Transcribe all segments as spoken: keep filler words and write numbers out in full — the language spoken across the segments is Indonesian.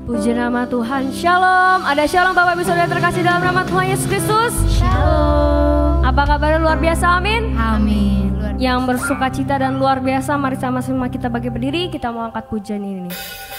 Puji nama Tuhan. Shalom. Ada shalom Bapak Ibu Saudara terkasih dalam nama Tuhan Yesus Kristus. Shalom. Apa kabar luar biasa? Amin. Amin. Luar Yang bersuka cita dan luar biasa, mari sama-sama kita bagi berdiri, kita mau angkat pujian ini.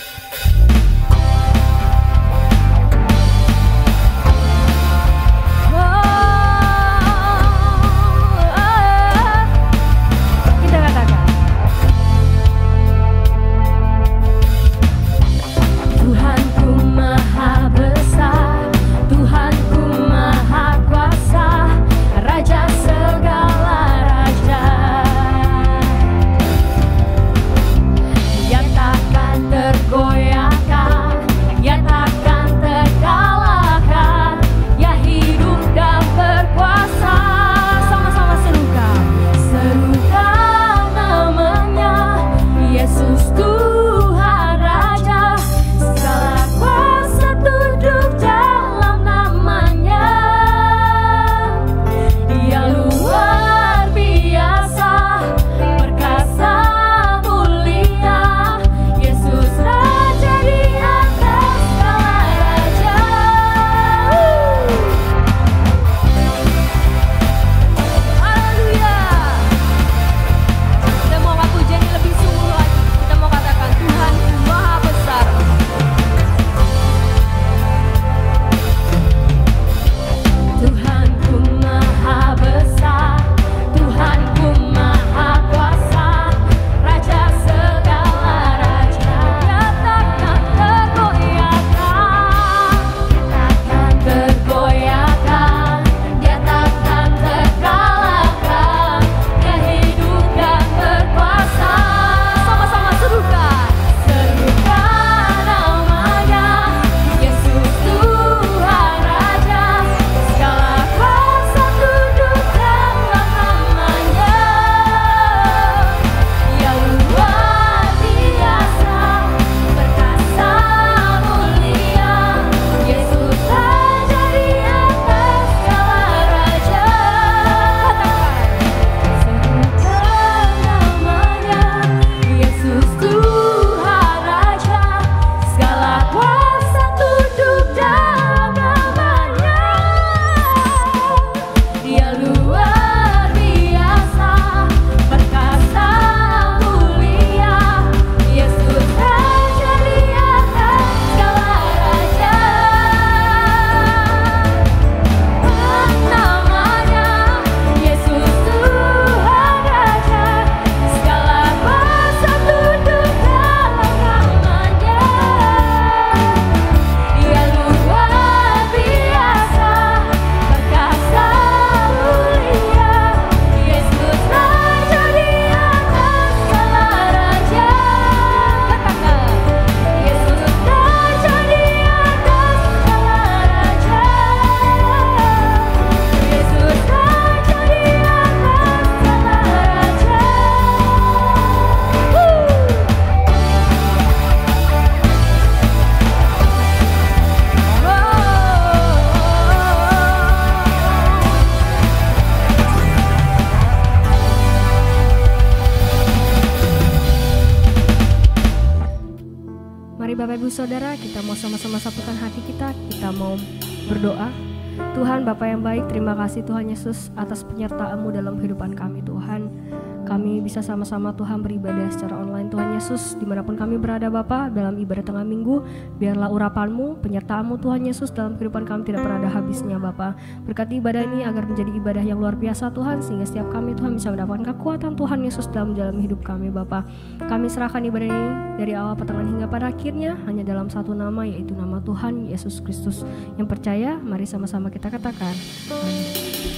Saudara, kita mau sama-sama satukan hati kita, kita mau berdoa. Tuhan Bapa yang baik, terima kasih Tuhan Yesus atas penyertaan-Mu dalam kehidupan kami Tuhan. Kami bisa sama-sama Tuhan beribadah secara online Tuhan Yesus. Dimanapun kami berada Bapa, dalam ibadah tengah minggu, biarlah urapan-Mu, penyertaan-Mu Tuhan Yesus dalam kehidupan kami tidak pernah ada habisnya Bapa. Berkati ibadah ini agar menjadi ibadah yang luar biasa Tuhan, sehingga setiap kami Tuhan bisa mendapatkan kekuatan Tuhan Yesus dalam menjalani hidup kami Bapa. Kami serahkan ibadah ini dari awal pertengahan hingga pada akhirnya hanya dalam satu nama, yaitu nama Tuhan Yesus Kristus. Yang percaya, mari sama-sama kita katakan amin.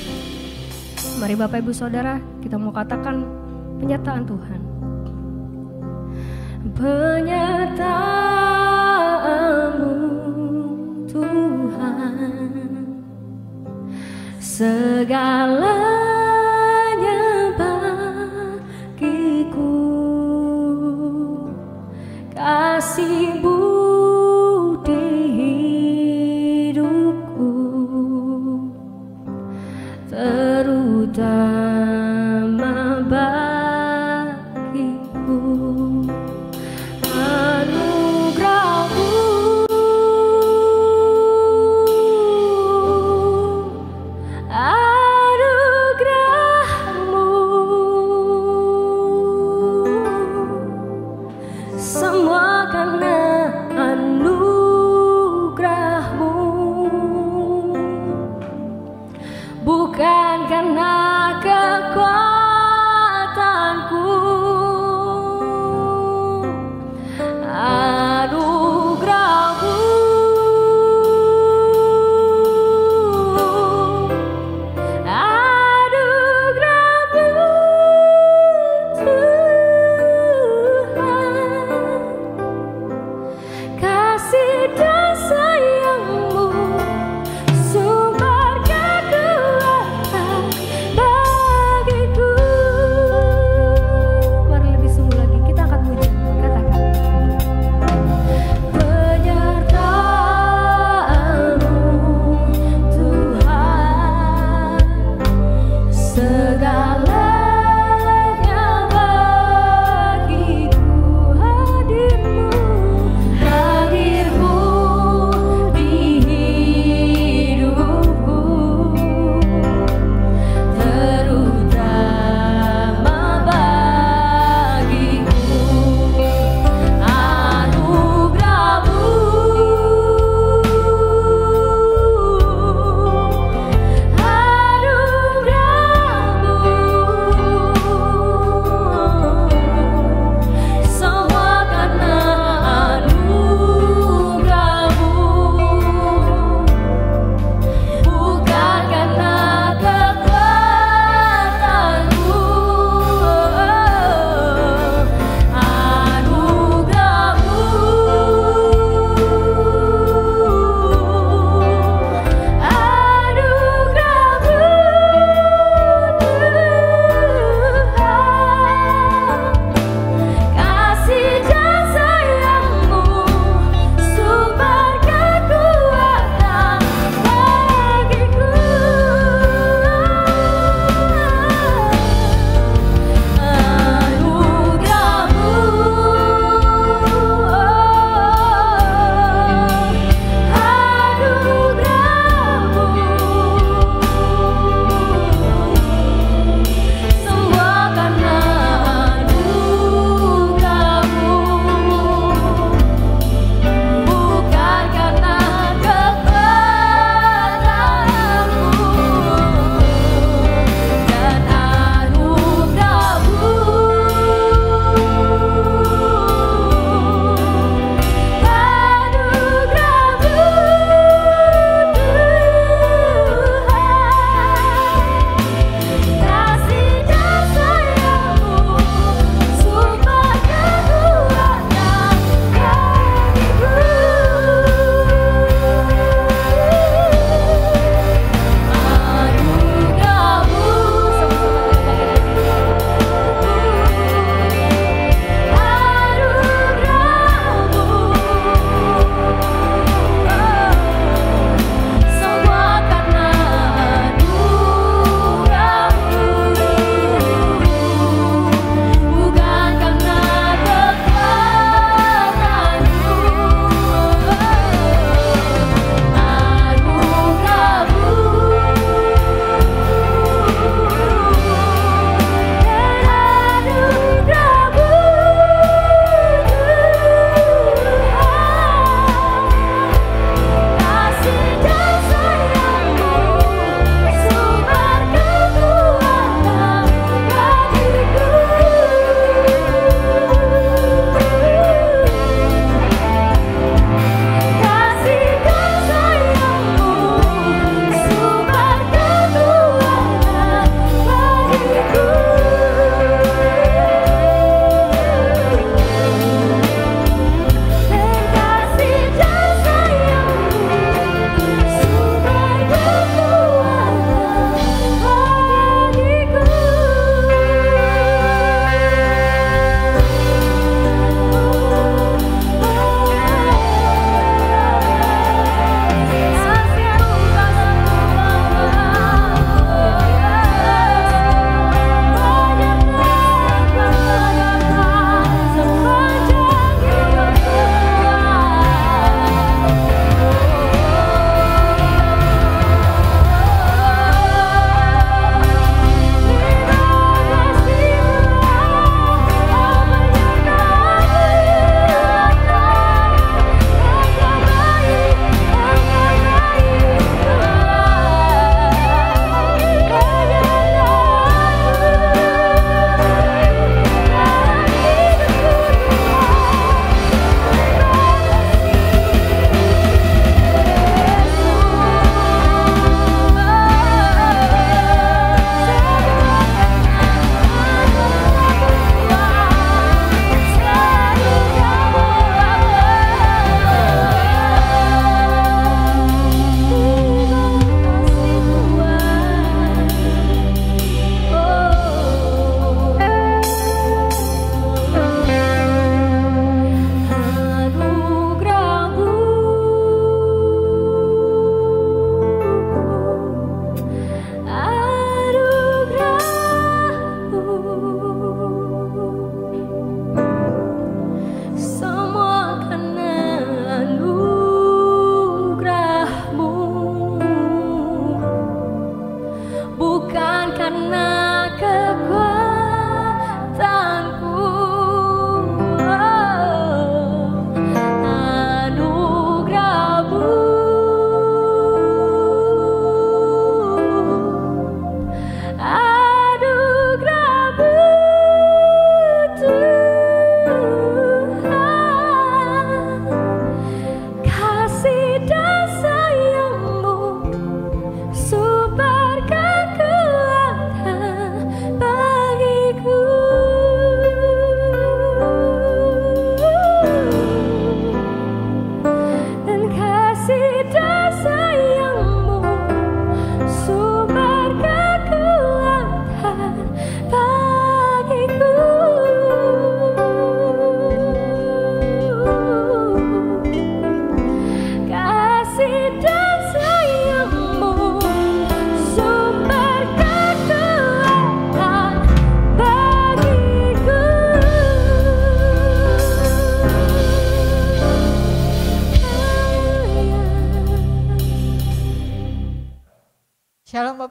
Mari Bapak Ibu Saudara, kita mau katakan penyertaan Tuhan. Penyertaan-Mu Tuhan, segalanya bagiku, kasih budi hidupku, terutama bagiku. Anugerah-Mu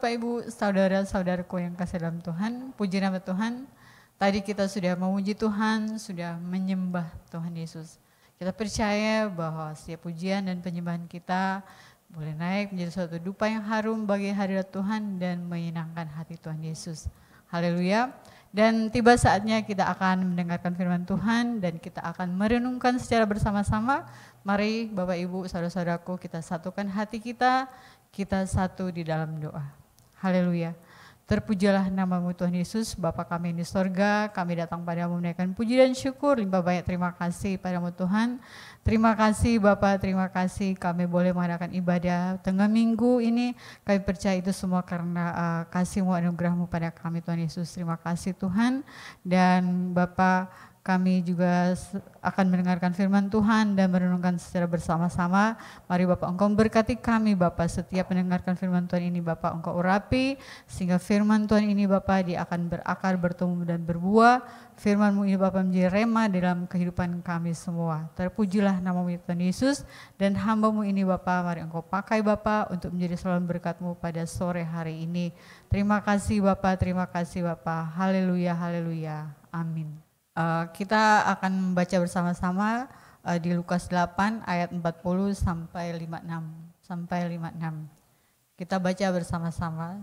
Bapak Ibu, saudara-saudaraku yang kasih dalam Tuhan, puji nama Tuhan. Tadi kita sudah memuji Tuhan, sudah menyembah Tuhan Yesus. Kita percaya bahwa setiap pujian dan penyembahan kita boleh naik menjadi suatu dupa yang harum bagi hadirat Tuhan dan menyenangkan hati Tuhan Yesus. Haleluya. Dan tiba saatnya kita akan mendengarkan firman Tuhan dan kita akan merenungkan secara bersama-sama. Mari Bapak Ibu, saudara-saudaraku, kita satukan hati kita, kita satu di dalam doa. Haleluya. Terpujilah namamu Tuhan Yesus, Bapa kami di sorga, kami datang padamu menaikkan puji dan syukur, limpah banyak terima kasih padamu Tuhan. Terima kasih Bapa, terima kasih kami boleh mengadakan ibadah tengah minggu ini. Kami percaya itu semua karena uh, kasih-Mu, anugerah-Mu pada kami Tuhan Yesus. Terima kasih Tuhan. Dan Bapa, kami juga akan mendengarkan firman Tuhan dan merenungkan secara bersama-sama. Mari Bapak Engkau berkati kami Bapak, setiap mendengarkan firman Tuhan ini Bapak Engkau urapi, sehingga firman Tuhan ini Bapak dia akan berakar, bertumbuh dan berbuah. Firman-Mu ini Bapak menjadi rema dalam kehidupan kami semua. Terpujilah nama-Mu Tuhan Yesus, dan hamba-Mu ini Bapak, mari Engkau pakai Bapak untuk menjadi saluran berkat-Mu pada sore hari ini. Terima kasih Bapak, terima kasih Bapak. Haleluya, haleluya. Amin. Uh, kita akan membaca bersama-sama uh, di Lukas delapan ayat empat puluh sampai lima puluh enam sampai lima puluh enam. Kita baca bersama-sama.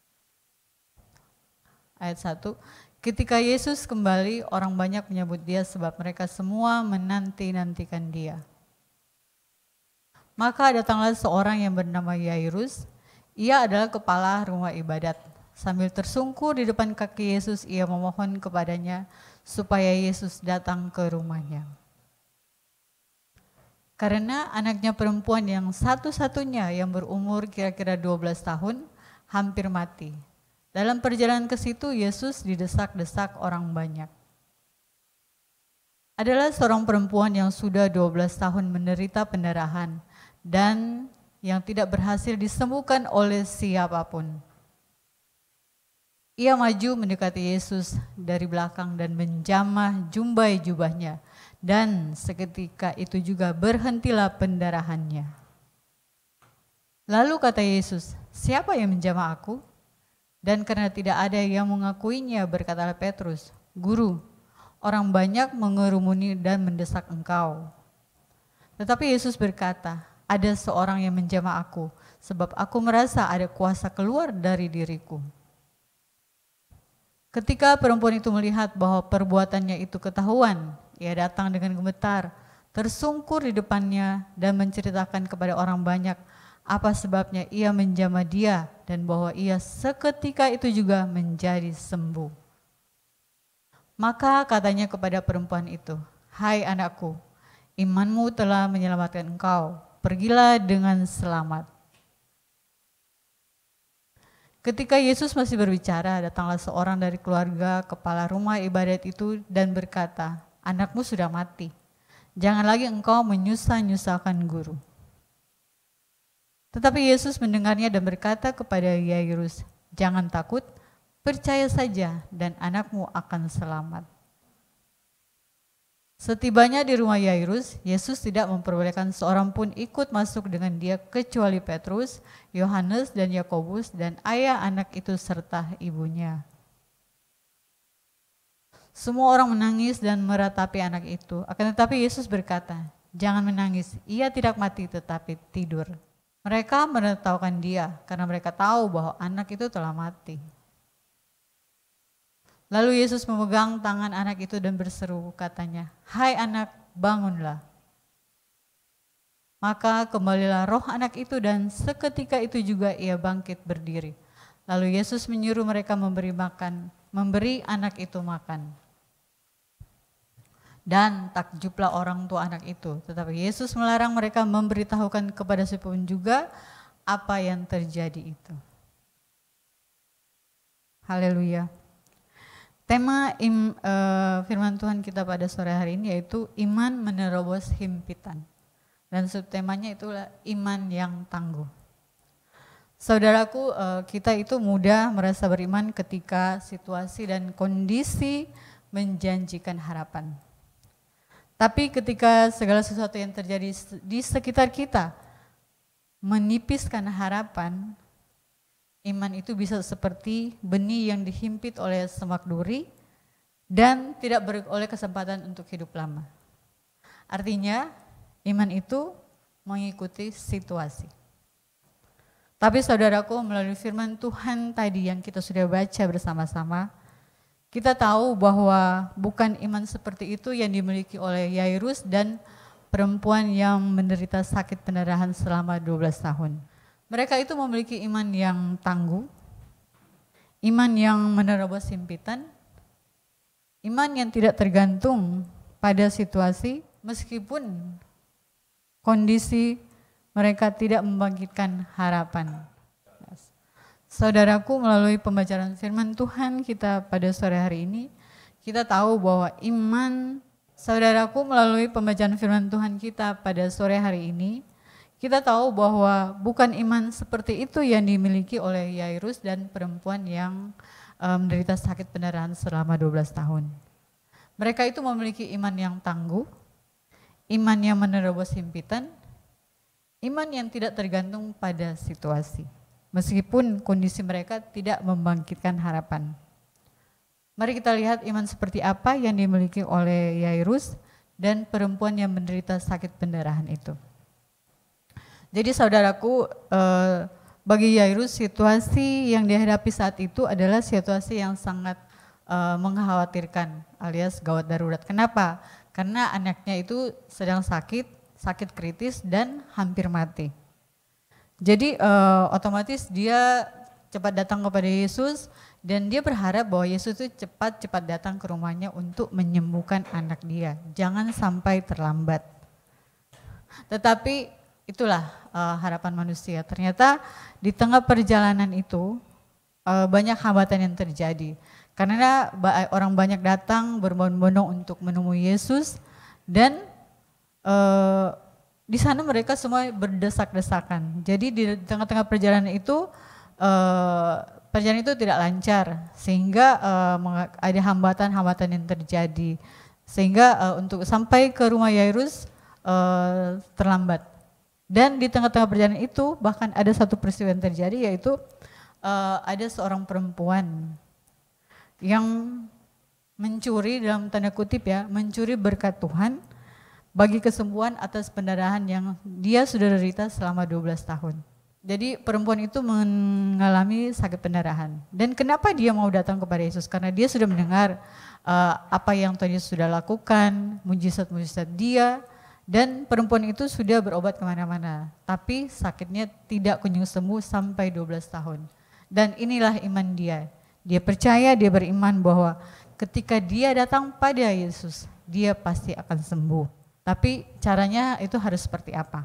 Ayat satu. Ketika Yesus kembali, orang banyak menyambut Dia sebab mereka semua menanti-nantikan Dia. Maka datanglah seorang yang bernama Yairus. Ia adalah kepala rumah ibadat. Sambil tersungkur di depan kaki Yesus, ia memohon kepadanya supaya Yesus datang ke rumahnya. Karena anaknya perempuan yang satu-satunya yang berumur kira-kira dua belas tahun hampir mati. Dalam perjalanan ke situ, Yesus didesak-desak orang banyak. Adalah seorang perempuan yang sudah dua belas tahun menderita pendarahan dan yang tidak berhasil disembuhkan oleh siapapun. Ia maju mendekati Yesus dari belakang dan menjamah jumbai jubahnya, dan seketika itu juga berhentilah pendarahannya. Lalu kata Yesus, "Siapa yang menjamah aku?" Dan karena tidak ada yang mengakuinya, berkatalah Petrus, "Guru, orang banyak mengerumuni dan mendesak engkau." Tetapi Yesus berkata, "Ada seorang yang menjamah aku, sebab aku merasa ada kuasa keluar dari diriku." Ketika perempuan itu melihat bahwa perbuatannya itu ketahuan, ia datang dengan gemetar, tersungkur di depannya dan menceritakan kepada orang banyak apa sebabnya ia menjamah dia dan bahwa ia seketika itu juga menjadi sembuh. Maka katanya kepada perempuan itu, "Hai anakku, imanmu telah menyelamatkan engkau, pergilah dengan selamat." Ketika Yesus masih berbicara, datanglah seorang dari keluarga kepala rumah ibadat itu dan berkata, "Anakmu sudah mati, jangan lagi engkau menyusah-nyusahkan guru." Tetapi Yesus mendengarnya dan berkata kepada Yairus, "Jangan takut, percaya saja dan anakmu akan selamat." Setibanya di rumah Yairus, Yesus tidak memperbolehkan seorang pun ikut masuk dengan dia kecuali Petrus, Yohanes dan Yakobus dan ayah anak itu serta ibunya. Semua orang menangis dan meratapi anak itu. Akan tetapi Yesus berkata, "Jangan menangis, ia tidak mati tetapi tidur." Mereka menertawakan dia karena mereka tahu bahwa anak itu telah mati. Lalu Yesus memegang tangan anak itu dan berseru, katanya, "Hai anak, bangunlah." Maka kembalilah roh anak itu dan seketika itu juga ia bangkit berdiri. Lalu Yesus menyuruh mereka memberi makan, memberi anak itu makan. Dan takjublah orang tua anak itu. Tetapi Yesus melarang mereka memberitahukan kepada siapapun juga apa yang terjadi itu. Haleluya. Tema im, uh, firman Tuhan kita pada sore hari ini yaitu iman menerobos himpitan. Dan subtemanya itulah iman yang tangguh. Saudaraku, uh, kita itu mudah merasa beriman ketika situasi dan kondisi menjanjikan harapan. Tapi ketika segala sesuatu yang terjadi di sekitar kita menipiskan harapan, iman itu bisa seperti benih yang dihimpit oleh semak duri dan tidak beroleh kesempatan untuk hidup lama. Artinya iman itu mengikuti situasi. Tapi saudaraku, melalui firman Tuhan tadi yang kita sudah baca bersama-sama, kita tahu bahwa bukan iman seperti itu yang dimiliki oleh Yairus dan perempuan yang menderita sakit pendarahan selama dua belas tahun. Mereka itu memiliki iman yang tangguh, iman yang menerobos himpitan, iman yang tidak tergantung pada situasi meskipun kondisi mereka tidak membangkitkan harapan. Saudaraku, melalui pembacaan firman Tuhan kita pada sore hari ini, kita tahu bahwa iman, saudaraku, melalui pembacaan firman Tuhan kita pada sore hari ini, kita tahu bahwa bukan iman seperti itu yang dimiliki oleh Yairus dan perempuan yang um, menderita sakit pendarahan selama dua belas tahun. Mereka itu memiliki iman yang tangguh, iman yang menerobos himpitan, iman yang tidak tergantung pada situasi. Meskipun kondisi mereka tidak membangkitkan harapan. Mari kita lihat iman seperti apa yang dimiliki oleh Yairus dan perempuan yang menderita sakit pendarahan itu. Jadi saudaraku, eh, bagi Yairus situasi yang dihadapi saat itu adalah situasi yang sangat eh, mengkhawatirkan alias gawat darurat. Kenapa? Karena anaknya itu sedang sakit, sakit kritis dan hampir mati. Jadi uh, otomatis dia cepat datang kepada Yesus dan dia berharap bahwa Yesus itu cepat-cepat datang ke rumahnya untuk menyembuhkan anak dia. Jangan sampai terlambat. Tetapi itulah uh, harapan manusia. Ternyata di tengah perjalanan itu uh, banyak hambatan yang terjadi. Karena orang banyak datang berbondong-bondong untuk menemui Yesus dan uh, di sana mereka semua berdesak-desakan. Jadi di tengah-tengah perjalanan itu, eh, perjalanan itu tidak lancar, sehingga eh, ada hambatan-hambatan yang terjadi, sehingga eh, untuk sampai ke rumah Yairus eh, terlambat. Dan di tengah-tengah perjalanan itu bahkan ada satu peristiwa yang terjadi, yaitu eh, ada seorang perempuan yang mencuri, dalam tanda kutip ya, mencuri berkat Tuhan bagi kesembuhan atas pendarahan yang dia sudah derita selama dua belas tahun. Jadi perempuan itu mengalami sakit pendarahan. Dan kenapa dia mau datang kepada Yesus? Karena dia sudah mendengar uh, apa yang Tuhan Yesus sudah lakukan, mujizat-mujizat dia, dan perempuan itu sudah berobat kemana-mana. Tapi sakitnya tidak kunjung sembuh sampai dua belas tahun. Dan inilah iman dia. Dia percaya, dia beriman bahwa ketika dia datang pada Yesus, dia pasti akan sembuh. Tapi caranya itu harus seperti apa?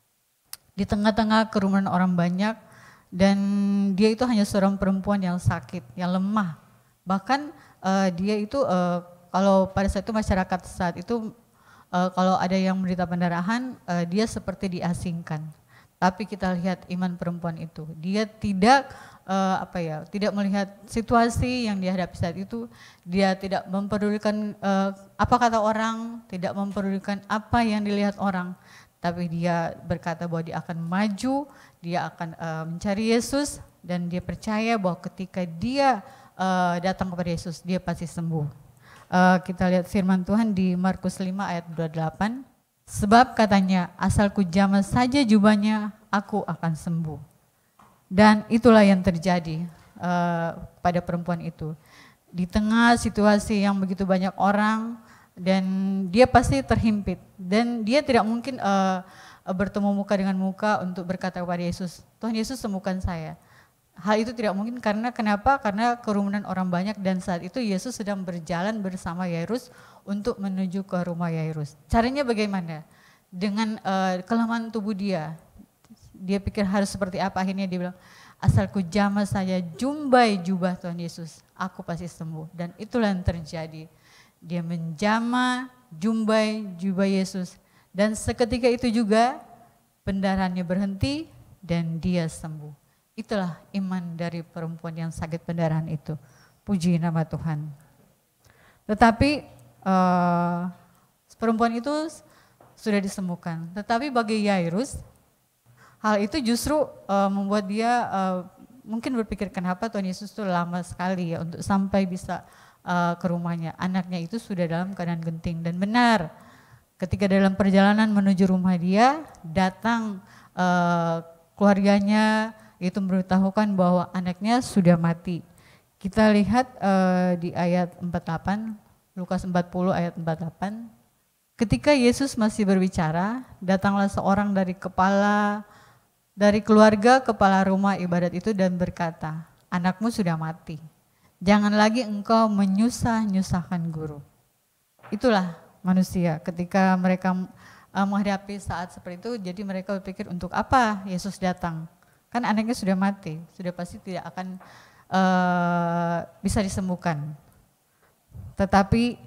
Di tengah-tengah kerumunan orang banyak dan dia itu hanya seorang perempuan yang sakit, yang lemah. Bahkan uh, dia itu uh, kalau pada saat itu masyarakat saat itu uh, kalau ada yang menderita pendarahan, uh, dia seperti diasingkan. Tapi kita lihat iman perempuan itu, dia tidak uh, apa ya, tidak melihat situasi yang dihadapi saat itu, dia tidak mempedulikan uh, apa kata orang, tidak mempedulikan apa yang dilihat orang, tapi dia berkata bahwa dia akan maju, dia akan uh, mencari Yesus, dan dia percaya bahwa ketika dia uh, datang kepada Yesus, dia pasti sembuh. Uh, kita lihat firman Tuhan di Markus lima ayat dua puluh delapan. Sebab katanya, asal ku jamah saja jubahnya, aku akan sembuh. Dan itulah yang terjadi uh, pada perempuan itu. Di tengah situasi yang begitu banyak orang, dan dia pasti terhimpit. Dan dia tidak mungkin uh, bertemu muka dengan muka untuk berkata kepada Yesus, Tuhan Yesus sembuhkan saya. Hal itu tidak mungkin karena kenapa? Karena kerumunan orang banyak dan saat itu Yesus sedang berjalan bersama Yairus untuk menuju ke rumah Yairus. Caranya bagaimana? Dengan uh, kelemahan tubuh dia. Dia pikir harus seperti apa, akhirnya dia bilang, asal ku jamah saja jumbai jubah Tuhan Yesus, aku pasti sembuh. Dan itulah yang terjadi. Dia menjamah jumbai jubah Yesus. Dan seketika itu juga pendarahannya berhenti dan dia sembuh. Itulah iman dari perempuan yang sakit pendarahan itu. Puji nama Tuhan. Tetapi uh, perempuan itu sudah disembuhkan. Tetapi bagi Yairus, hal itu justru uh, membuat dia uh, mungkin berpikir kenapa Tuhan Yesus tuh lama sekali ya untuk sampai bisa uh, ke rumahnya. Anaknya itu sudah dalam keadaan genting, dan benar ketika dalam perjalanan menuju rumah dia, datang uh, keluarganya itu memberitahukan bahwa anaknya sudah mati. Kita lihat uh, di ayat empat puluh delapan, Lukas empat puluh ayat empat puluh delapan. Ketika Yesus masih berbicara, datanglah seorang dari kepala, dari keluarga kepala rumah ibadat itu dan berkata, anakmu sudah mati, jangan lagi engkau menyusah-nyusahkan guru. Itulah manusia ketika mereka uh, menghadapi saat seperti itu, jadi mereka berpikir untuk apa Yesus datang? Kan anaknya sudah mati, sudah pasti tidak akan uh, bisa disembuhkan. Tetapi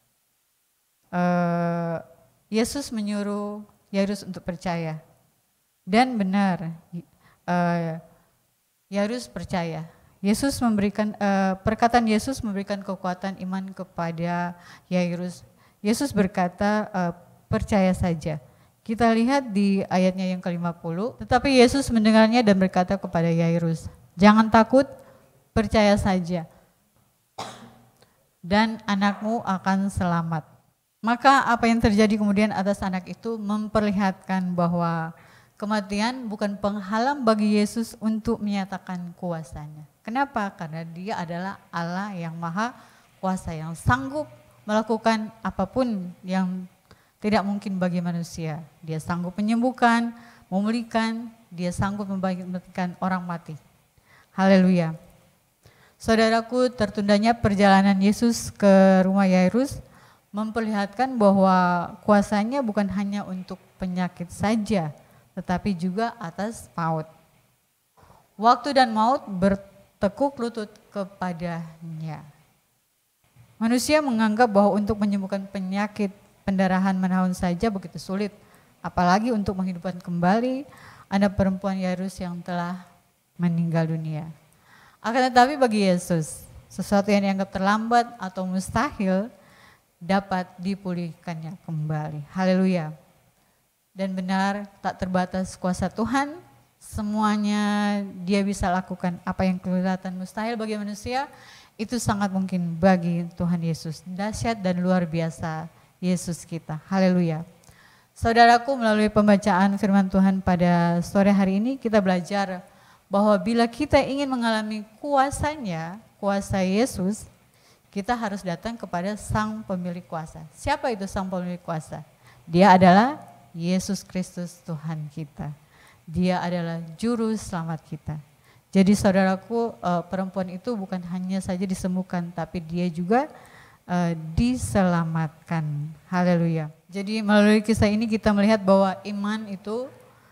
Uh, Yesus menyuruh Yairus untuk percaya, dan benar uh, Yairus percaya. Yesus memberikan uh, perkataan Yesus memberikan kekuatan iman kepada Yairus. Yesus berkata uh, percaya saja. Kita lihat di ayatnya yang ke lima puluh. Tetapi Yesus mendengarnya dan berkata kepada Yairus, jangan takut, percaya saja, dan anakmu akan selamat. Maka apa yang terjadi kemudian atas anak itu memperlihatkan bahwa kematian bukan penghalang bagi Yesus untuk menyatakan kuasanya. Kenapa? Karena dia adalah Allah yang maha kuasa, yang sanggup melakukan apapun yang tidak mungkin bagi manusia. Dia sanggup menyembuhkan, memulihkan, dia sanggup membangkitkan orang mati. Haleluya. Saudaraku, tertundanya perjalanan Yesus ke rumah Yairus memperlihatkan bahwa kuasanya bukan hanya untuk penyakit saja, tetapi juga atas maut. Waktu dan maut bertekuk lutut kepadanya. Manusia menganggap bahwa untuk menyembuhkan penyakit pendarahan menahun saja begitu sulit, apalagi untuk menghidupkan kembali anak perempuan Yairus yang telah meninggal dunia. Akan tetapi bagi Yesus, sesuatu yang dianggap terlambat atau mustahil dapat dipulihkannya kembali. Haleluya. Dan benar, tak terbatas kuasa Tuhan, semuanya dia bisa lakukan. Apa yang kelihatan mustahil bagi manusia, itu sangat mungkin bagi Tuhan Yesus. Dahsyat dan luar biasa Yesus kita. Haleluya. Saudaraku, melalui pembacaan firman Tuhan pada sore hari ini, kita belajar bahwa bila kita ingin mengalami kuasanya, kuasa Yesus, kita harus datang kepada sang pemilik kuasa. Siapa itu sang pemilik kuasa? Dia adalah Yesus Kristus Tuhan kita. Dia adalah juru selamat kita. Jadi saudaraku, perempuan itu bukan hanya saja disembuhkan, tapi dia juga uh, diselamatkan. Haleluya. Jadi melalui kisah ini kita melihat bahwa iman itu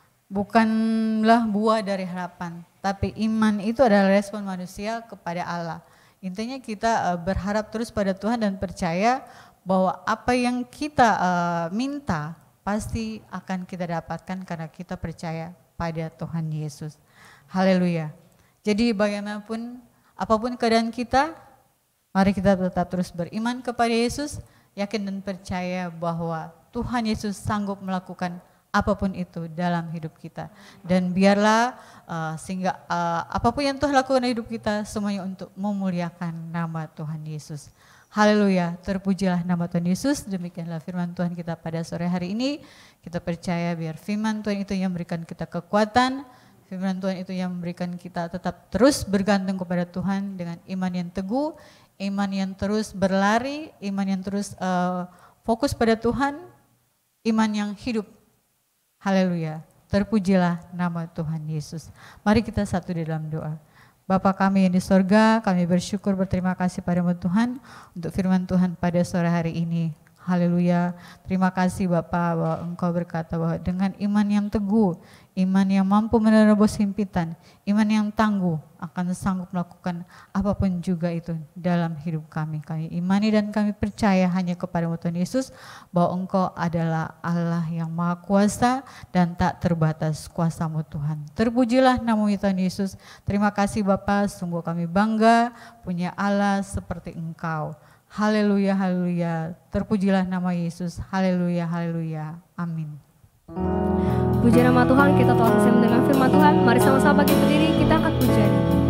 bukanlah buah dari harapan, tapi iman itu adalah respon manusia kepada Allah. Intinya kita uh, berharap terus pada Tuhan dan percaya bahwa apa yang kita uh, minta pasti akan kita dapatkan karena kita percaya pada Tuhan Yesus. Haleluya. Jadi bagaimanapun, apapun keadaan kita, mari kita tetap terus beriman kepada Yesus, yakin dan percaya bahwa Tuhan Yesus sanggup melakukan apapun itu dalam hidup kita. Dan biarlah uh, sehingga uh, apapun yang Tuhan lakukan dalam hidup kita semuanya untuk memuliakan nama Tuhan Yesus. Haleluya, terpujilah nama Tuhan Yesus. Demikianlah firman Tuhan kita pada sore hari ini. Kita percaya biar firman Tuhan itu yang memberikan kita kekuatan, firman Tuhan itu yang memberikan kita tetap terus bergantung kepada Tuhan dengan iman yang teguh, iman yang terus berlari, iman yang terus uh, fokus pada Tuhan, iman yang hidup. Haleluya, terpujilah nama Tuhan Yesus. Mari kita satu di dalam doa. Bapa kami yang di sorga, kami bersyukur berterima kasih padamu Tuhan untuk firman Tuhan pada sore hari ini. Haleluya, terima kasih Bapa bahwa Engkau berkata bahwa dengan iman yang teguh, iman yang mampu menerobos himpitan, iman yang tangguh akan sanggup melakukan apapun juga itu dalam hidup kami. Kami imani dan kami percaya hanya kepada Tuhan Yesus bahwa Engkau adalah Allah yang maha kuasa dan tak terbatas kuasa-Mu Tuhan. Terpujilah nama Tuhan Yesus. Terima kasih Bapa, sungguh kami bangga punya Allah seperti Engkau. Haleluya, haleluya. Terpujilah nama Yesus. Haleluya, haleluya. Amin. Puji nama Tuhan, kita telah selesai mendengar firman Tuhan. Mari sama-sama bangkit berdiri, kita angkat pujian.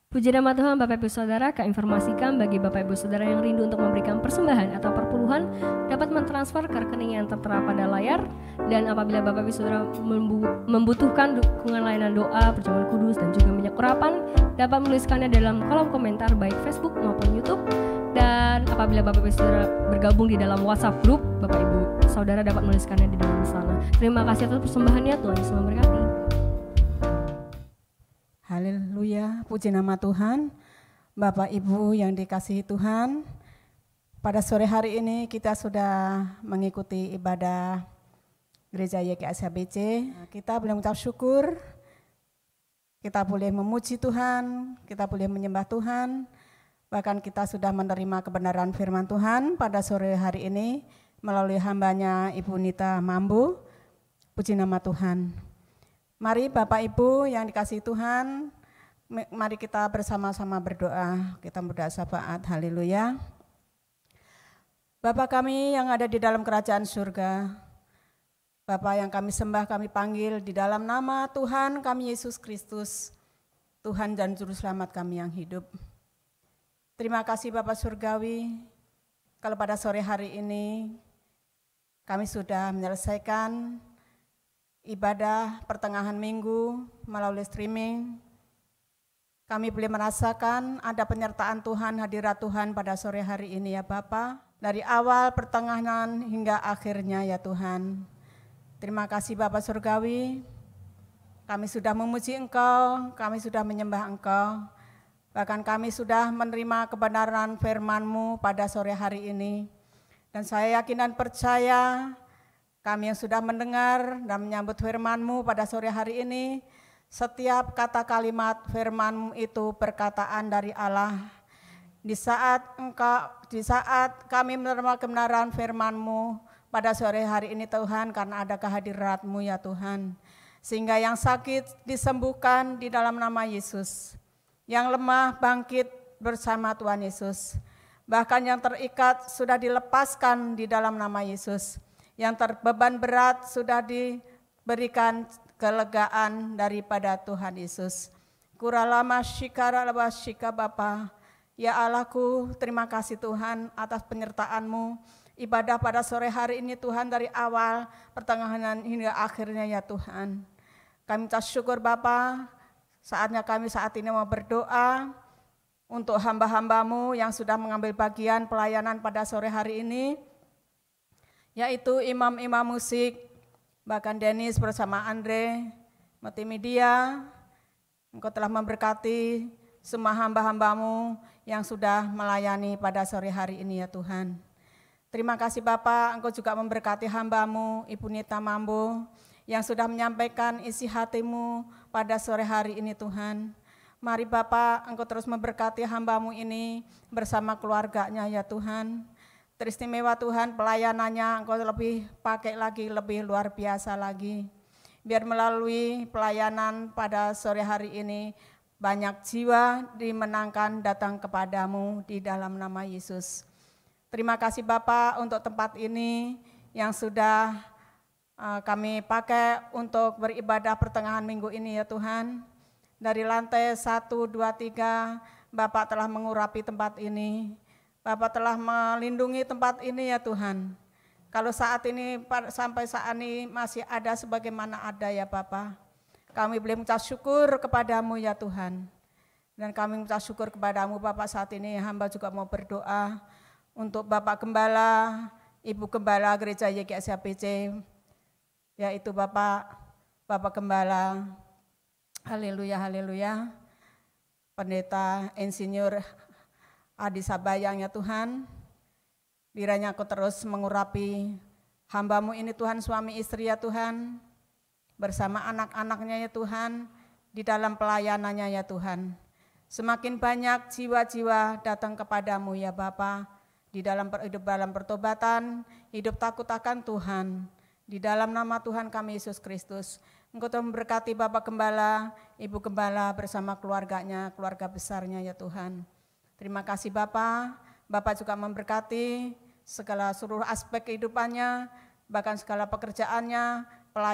Puji nama Tuhan, Bapak Ibu Saudara, kami informasikan bagi Bapak Ibu Saudara yang rindu untuk memberikan persembahan atau perpuluhan dapat mentransfer ke rekening yang tertera pada layar. Dan apabila Bapak Ibu Saudara membutuhkan dukungan layanan doa, perjamuan kudus, dan juga minyak urapan, dapat menuliskannya dalam kolom komentar baik Facebook maupun YouTube. Dan apabila Bapak Ibu Saudara bergabung di dalam WhatsApp group, Bapak Ibu Saudara dapat menuliskannya di dalam sana. Terima kasih atas persembahannya, Tuhan Yesus memberkati. Haleluya, puji nama Tuhan. Bapak Ibu yang dikasihi Tuhan, pada sore hari ini kita sudah mengikuti ibadah Gereja Y K S H B C. Kita boleh mengucap syukur, kita boleh memuji Tuhan, kita boleh menyembah Tuhan. Bahkan kita sudah menerima kebenaran firman Tuhan pada sore hari ini melalui hambanya Ibu Nita Mambu. Puji nama Tuhan. Mari Bapak Ibu yang dikasihi Tuhan, mari kita bersama-sama berdoa. Kita berdoa syafaat, haleluya. Bapa kami yang ada di dalam kerajaan surga, Bapa yang kami sembah, kami panggil di dalam nama Tuhan kami Yesus Kristus, Tuhan dan Juru Selamat kami yang hidup. Terima kasih Bapa Surgawi, kalau pada sore hari ini kami sudah menyelesaikan ibadah pertengahan minggu melalui streaming. Kami boleh merasakan ada penyertaan Tuhan, hadirat Tuhan pada sore hari ini ya Bapa. Dari awal, pertengahan hingga akhirnya ya Tuhan. Terima kasih Bapa Surgawi. Kami sudah memuji Engkau, kami sudah menyembah Engkau. Bahkan kami sudah menerima kebenaran firman-Mu pada sore hari ini. Dan saya yakin dan percaya kami yang sudah mendengar dan menyambut firman-Mu pada sore hari ini, setiap kata kalimat firman-Mu itu perkataan dari Allah. Di saat engkau, di saat kami menerima kebenaran firman-Mu pada sore hari ini Tuhan, karena ada kehadirat-Mu ya Tuhan. Sehingga yang sakit disembuhkan di dalam nama Yesus. Yang lemah bangkit bersama Tuhan Yesus. Bahkan yang terikat sudah dilepaskan di dalam nama Yesus. Yang terbeban berat sudah diberikan kelegaan daripada Tuhan Yesus. Kuralama syikara laba syika Bapa. Ya Allahku, terima kasih Tuhan atas penyertaan-Mu. Ibadah pada sore hari ini Tuhan dari awal, pertengahan hingga akhirnya ya Tuhan. Kami minta syukur Bapa, saatnya kami saat ini mau berdoa untuk hamba-hamba-Mu yang sudah mengambil bagian pelayanan pada sore hari ini. Yaitu imam-imam musik, bahkan Dennis bersama Andre, multimedia. Engkau telah memberkati semua hamba-hamba-Mu yang sudah melayani pada sore hari ini ya Tuhan. Terima kasih Bapak, Engkau juga memberkati hamba-Mu, Ibu Nita Mambu, yang sudah menyampaikan isi hati-Mu pada sore hari ini Tuhan. Mari Bapak, Engkau terus memberkati hamba-Mu ini bersama keluarganya ya Tuhan. Teristimewa Tuhan, pelayanannya Engkau lebih pakai lagi, lebih luar biasa lagi. Biar melalui pelayanan pada sore hari ini, banyak jiwa dimenangkan datang kepadamu di dalam nama Yesus. Terima kasih Bapak untuk tempat ini yang sudah uh, kami pakai untuk beribadah pertengahan minggu ini ya Tuhan. Dari lantai satu, dua, tiga, Bapak telah mengurapi tempat ini. Bapak telah melindungi tempat ini ya Tuhan. Kalau saat ini sampai saat ini masih ada sebagaimana ada ya Bapak. Kami boleh mengucap syukur kepadamu ya Tuhan. Dan kami mengucap syukur kepadamu Bapak saat ini hamba juga mau berdoa untuk Bapak Gembala, Ibu Gembala Gereja Y K S H B C. Yaitu Bapak, Bapak Gembala. Haleluya, haleluya. Pendeta Insinyur Adi Sabayang ya Tuhan, kiranya Kau terus mengurapi hamba-Mu ini Tuhan, suami istri ya Tuhan, bersama anak-anaknya ya Tuhan, di dalam pelayanannya ya Tuhan. Semakin banyak jiwa-jiwa datang kepadamu ya Bapa, di dalam hidup dalam pertobatan, hidup takut akan Tuhan, di dalam nama Tuhan kami Yesus Kristus. Engkau telah memberkati Bapak Gembala, Ibu Gembala bersama keluarganya, keluarga besarnya ya Tuhan. Terima kasih Bapak, Bapak juga memberkati segala seluruh aspek kehidupannya, bahkan segala pekerjaannya,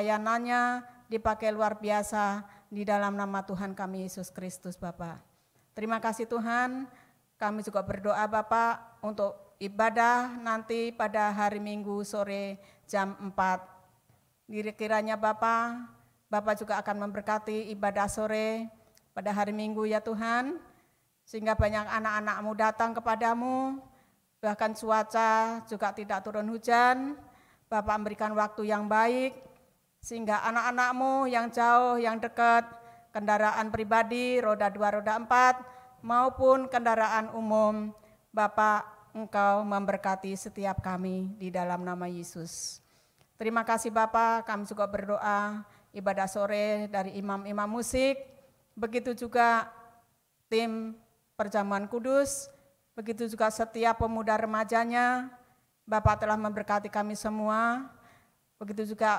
pelayanannya dipakai luar biasa di dalam nama Tuhan kami Yesus Kristus Bapak. Terima kasih Tuhan, kami juga berdoa Bapak untuk ibadah nanti pada hari Minggu sore jam empat. Kiranya Bapak, Bapak juga akan memberkati ibadah sore pada hari Minggu ya Tuhan, sehingga banyak anak-anak-Mu datang kepadamu, bahkan cuaca juga tidak turun hujan. Bapak memberikan waktu yang baik, sehingga anak-anak-Mu yang jauh, yang dekat, kendaraan pribadi, roda dua, roda empat, maupun kendaraan umum, Bapak Engkau memberkati setiap kami di dalam nama Yesus. Terima kasih Bapak, kami juga berdoa ibadah sore dari imam-imam musik, begitu juga tim perjamuan kudus, begitu juga setiap pemuda remajanya. Bapak telah memberkati kami semua, begitu juga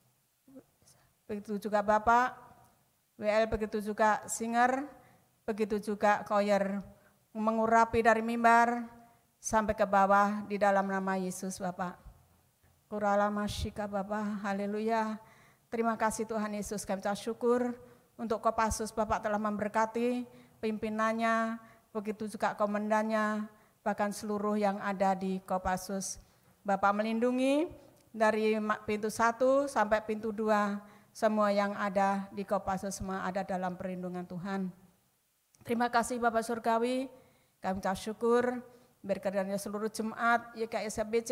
begitu juga Bapak, W L, begitu juga singer, begitu juga choir mengurapi dari mimbar sampai ke bawah di dalam nama Yesus Bapak. Kurala masyika Bapak, haleluya. Terima kasih Tuhan Yesus, kami ucap syukur untuk Kopassus Bapak telah memberkati pimpinannya, begitu juga komandannya, bahkan seluruh yang ada di Kopassus. Bapak melindungi dari pintu satu sampai pintu dua, semua yang ada di Kopassus semua ada dalam perlindungan Tuhan. Terima kasih Bapak Surgawi, kami ucap syukur, berkatnya seluruh jemaat Y K I S H B C,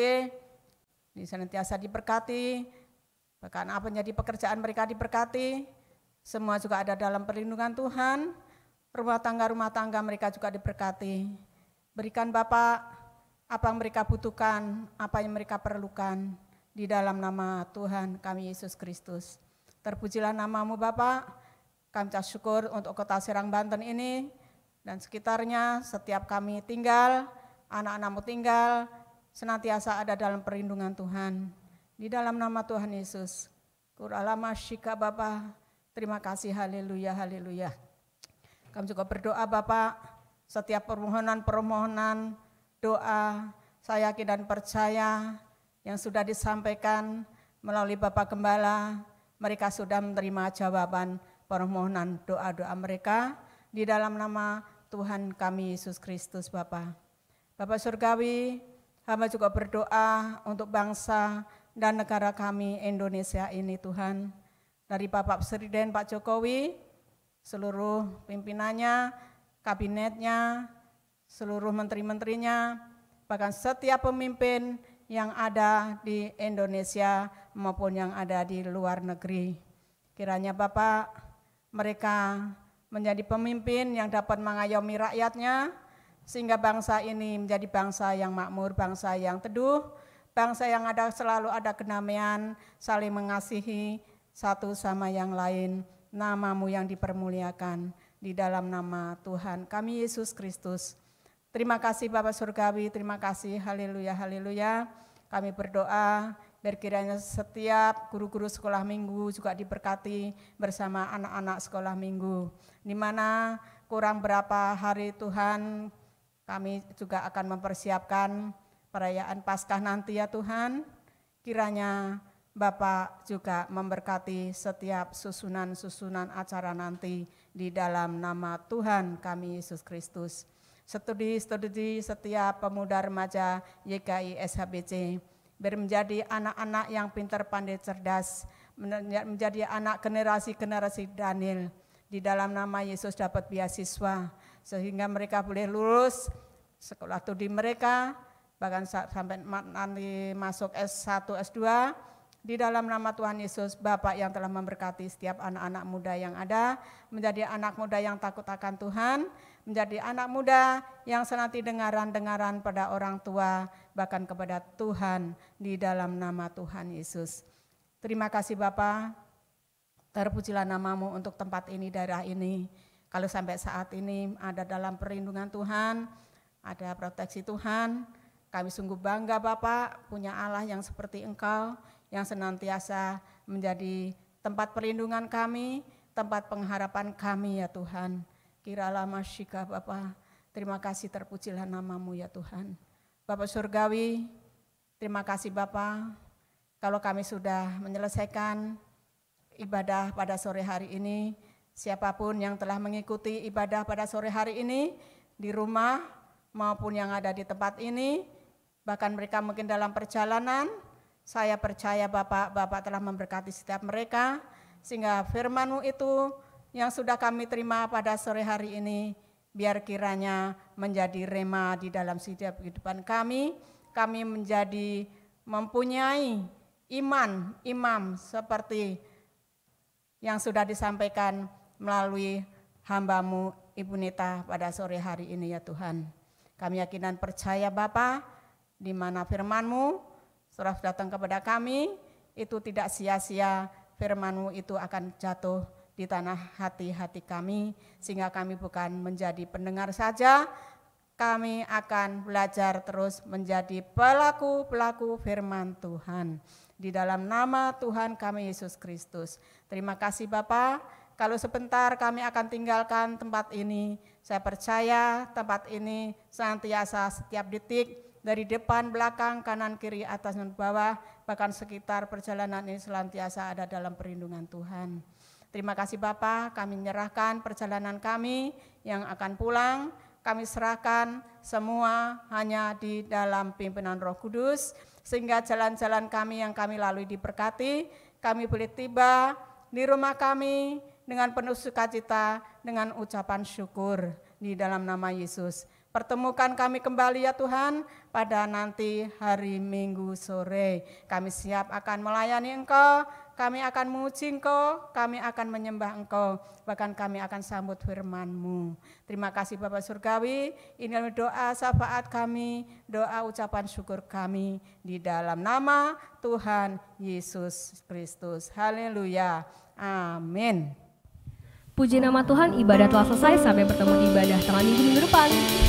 di senantiasa diberkati, bahkan apa yang jadi pekerjaan mereka diberkati, semua juga ada dalam perlindungan Tuhan, rumah tangga-rumah tangga mereka juga diberkati. Berikan Bapak apa yang mereka butuhkan, apa yang mereka perlukan, di dalam nama Tuhan kami Yesus Kristus. Terpujilah namamu Bapak, kami ucap syukur untuk kota Serang Banten ini, dan sekitarnya setiap kami tinggal, anak-anakmu tinggal, senantiasa ada dalam perlindungan Tuhan. Di dalam nama Tuhan Yesus. Kuralama syika Bapa, terima kasih, haleluya, haleluya. Kami juga berdoa Bapak, setiap permohonan-permohonan, doa, saya yakin dan percaya yang sudah disampaikan melalui Bapak Gembala, mereka sudah menerima jawaban permohonan doa-doa mereka di dalam nama Tuhan kami Yesus Kristus Bapak. Bapak Surgawi, hamba juga berdoa untuk bangsa dan negara kami Indonesia ini Tuhan. Dari Bapak Presiden Pak Jokowi, seluruh pimpinannya, kabinetnya, seluruh menteri-menterinya, bahkan setiap pemimpin yang ada di Indonesia maupun yang ada di luar negeri. Kiranya Bapak, mereka menjadi pemimpin yang dapat mengayomi rakyatnya, sehingga bangsa ini menjadi bangsa yang makmur, bangsa yang teduh, bangsa yang ada selalu ada kedamaian, saling mengasihi satu sama yang lain, namamu yang dipermuliakan di dalam nama Tuhan kami Yesus Kristus. Terima kasih Bapak Surgawi, terima kasih, haleluya, haleluya. Kami berdoa, berkiranya setiap guru-guru sekolah minggu juga diberkati bersama anak-anak sekolah minggu. Di mana kurang berapa hari Tuhan, kami juga akan mempersiapkan perayaan Paskah nanti ya Tuhan. Kiranya Bapak juga memberkati setiap susunan-susunan acara nanti di dalam nama Tuhan kami Yesus Kristus. Studi-studi setiap pemuda remaja Y K I S H B C biar menjadi anak-anak yang pintar, pandai, cerdas, menjadi anak generasi-generasi Daniel. Di dalam nama Yesus dapat beasiswa, sehingga mereka boleh lulus sekolah studi mereka, bahkan sampai nanti masuk S satu, S dua, di dalam nama Tuhan Yesus, Bapak yang telah memberkati setiap anak-anak muda yang ada, menjadi anak muda yang takut akan Tuhan, menjadi anak muda yang senanti dengaran-dengaran pada orang tua, bahkan kepada Tuhan di dalam nama Tuhan Yesus. Terima kasih Bapak, terpujilah namamu untuk tempat ini, daerah ini. Kalau sampai saat ini ada dalam perlindungan Tuhan, ada proteksi Tuhan, kami sungguh bangga Bapak punya Allah yang seperti Engkau, yang senantiasa menjadi tempat perlindungan kami, tempat pengharapan kami ya Tuhan. Kiralah masyika Bapak, terima kasih, terpujilah namamu ya Tuhan. Bapak Surgawi, terima kasih Bapak, kalau kami sudah menyelesaikan ibadah pada sore hari ini, Siapapun yang telah mengikuti ibadah pada sore hari ini, di rumah maupun yang ada di tempat ini, bahkan mereka mungkin dalam perjalanan, saya percaya Bapak, Bapak telah memberkati setiap mereka, sehingga firman-Mu itu yang sudah kami terima pada sore hari ini, biar kiranya menjadi rema di dalam setiap kehidupan kami, kami menjadi mempunyai iman, imam seperti yang sudah disampaikan melalui hamba-Mu Ibu Nita pada sore hari ini ya Tuhan. Kami yakin dan percaya Bapa, di mana firman-Mu sudah datang kepada kami, itu tidak sia-sia, firman-Mu itu akan jatuh di tanah hati-hati kami, sehingga kami bukan menjadi pendengar saja, kami akan belajar terus menjadi pelaku-pelaku firman Tuhan. Di dalam nama Tuhan kami Yesus Kristus. Terima kasih Bapa. Kalau sebentar kami akan tinggalkan tempat ini, saya percaya tempat ini senantiasa setiap detik, dari depan, belakang, kanan, kiri, atas, dan bawah, bahkan sekitar perjalanan ini senantiasa ada dalam perlindungan Tuhan. Terima kasih Bapa, kami menyerahkan perjalanan kami yang akan pulang, kami serahkan semua hanya di dalam pimpinan Roh Kudus, sehingga jalan-jalan kami yang kami lalui diberkati, kami boleh tiba di rumah kami dengan penuh sukacita, dengan ucapan syukur di dalam nama Yesus. Pertemukan kami kembali ya Tuhan pada nanti hari Minggu sore. Kami siap akan melayani Engkau, kami akan memuji Engkau, kami akan menyembah Engkau, bahkan kami akan sambut firman-Mu. Terima kasih Bapak Surgawi, inilah doa syafaat kami, doa ucapan syukur kami di dalam nama Tuhan Yesus Kristus. Haleluya, amin. Puji nama Tuhan, ibadah telah selesai. Sampai bertemu di ibadah tengah minggu minggu depan.